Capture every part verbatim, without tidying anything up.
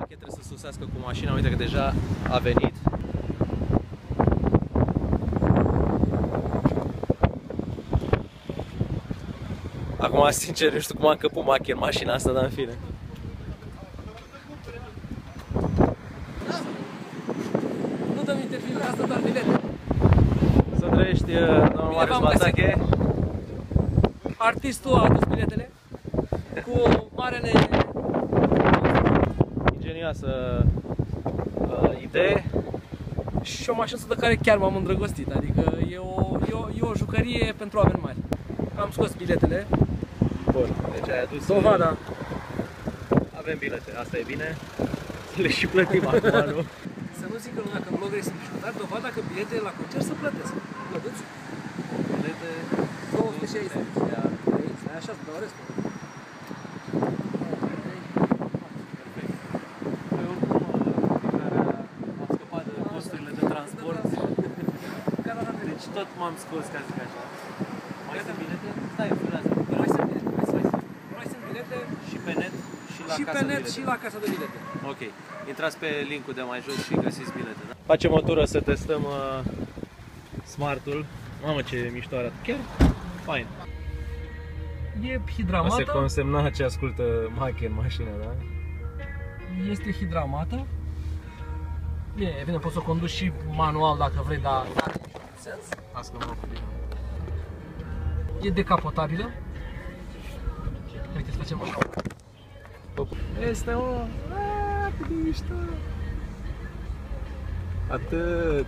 Ache trebuie să sosească cu mașina, uite că deja a venit. Acum, sincer, nu știu cum am căput Mache în mașina asta, dar în fine. Nu dăm interviu, asta doar bilete. Să trăiești, domnul Marius Balzache. Artistul a adus biletele cu marele ingenioasă uh, idee și o mașină de care chiar m-am îndrăgostit, adică e o, e, o, e o jucărie pentru oameni mari. Am scos biletele. Bun, deci ai adus dovada. Avem bilete, asta e bine. Le și plătim acum, nu? Să nu zică lumea că bloggerii sunt mișto, dar dovada că biletele la concert se plătesc. Plătiți? Bilete două sute șaizeci. Așa se dau restul. Păi oricum, am scăpat de costurile de transport. Deci tot m-am scos, ca zic așa. Mai sunt bilete? Stai, furează. Mai sunt bilete, mai sunt bilete. Și pe net și la și casa pe de net bilete. și la casa de bilete. Ok. Intrați pe linkul de mai jos și găsiți bilete, da? Facem o tură să testăm uh, Smart-ul. Mamă, ce mișto arată. Chiar fain. E hidramată. O să consemna ce ascultă Mache în mașină, da? Este hidramată. E, evident, poți să o conduci și manual dacă vrei, dar nu are niciun sens. Asta mă bine. E decapotabilă. Uite, să facem așa. Este o... Aaaa, cât de mișto! Atât!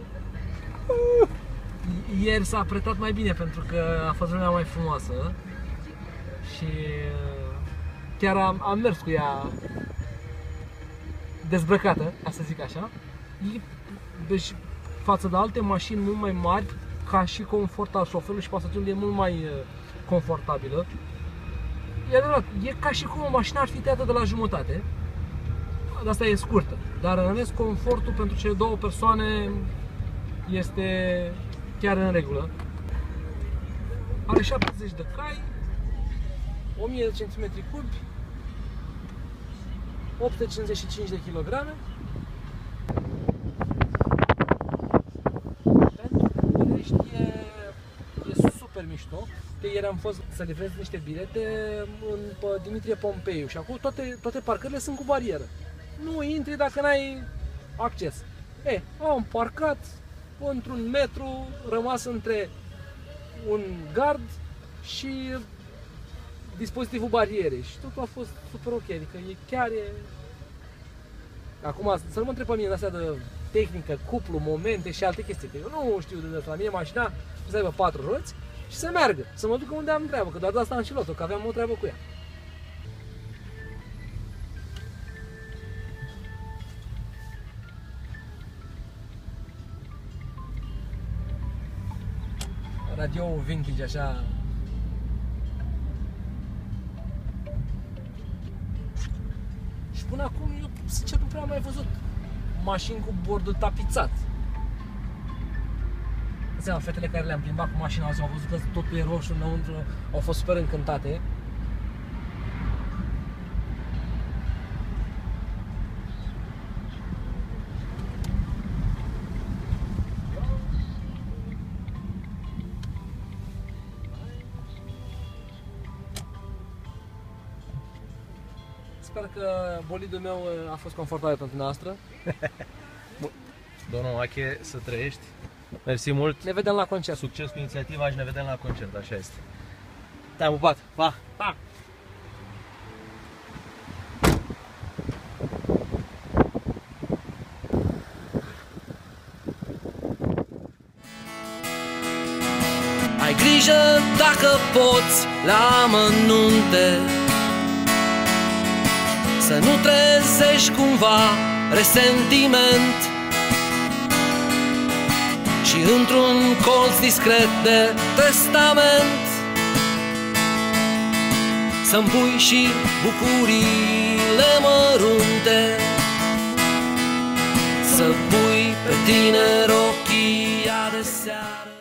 Ieri s-a apretat mai bine pentru că a fost vremea mai frumoasă și chiar am, am mers cu ea dezbrăcată, ca să zic așa. E, deci, față de alte mașini mult mai mari, ca și confort al șoferului și pasagerului e mult mai confortabilă. E adevărat, e ca și cum o mașină ar fi tăiată de la jumătate. Asta e scurtă, dar în rest confortul pentru cele două persoane este chiar în regulă. Are șaptezeci de cai, o mie de centimetri cubi, opt sute cincizeci și cinci de kilograme. Pentru București e, e super mișto. De ieri am fost să livrez niște bilete în pe Dimitrie Pompeiu și acum toate, toate parcările sunt cu barieră. Nu intri dacă n-ai acces. E, am parcat într-un metru rămas între un gard și dispozitivul barierei și totul a fost super ok, adică e chiar e... Acum să nu mă întreb pe mine de astea de tehnică, cuplu, momente și alte chestii, că eu nu știu de asta. La mine mașina să aibă patru roți și să meargă, să mă duc unde am treabă, că doar de asta am și luat-o, că aveam o treabă cu ea. Radio vintage, așa. Și până acum eu, sincer, nu prea am mai văzut mașini cu bordul tapizat. Înseamnă, fetele care le-am plimbat cu mașina azi au văzut că totul e roșu înăuntru, au fost super încântate. Sper că bolidul meu a fost confortabil pentru noastră. Domnul Mache, să trăiești. Mersi mult. Ne vedem la concert. Succes cu inițiativa și ne vedem la concert, așa este. Te-am pupat. Pa! Pa! Ai grijă dacă poți la amănunte, să nu trezești cumva resentiment și într-un colț discret de testament să-mi pui și bucuriile mărunte, să pui pe tine rochia de seară.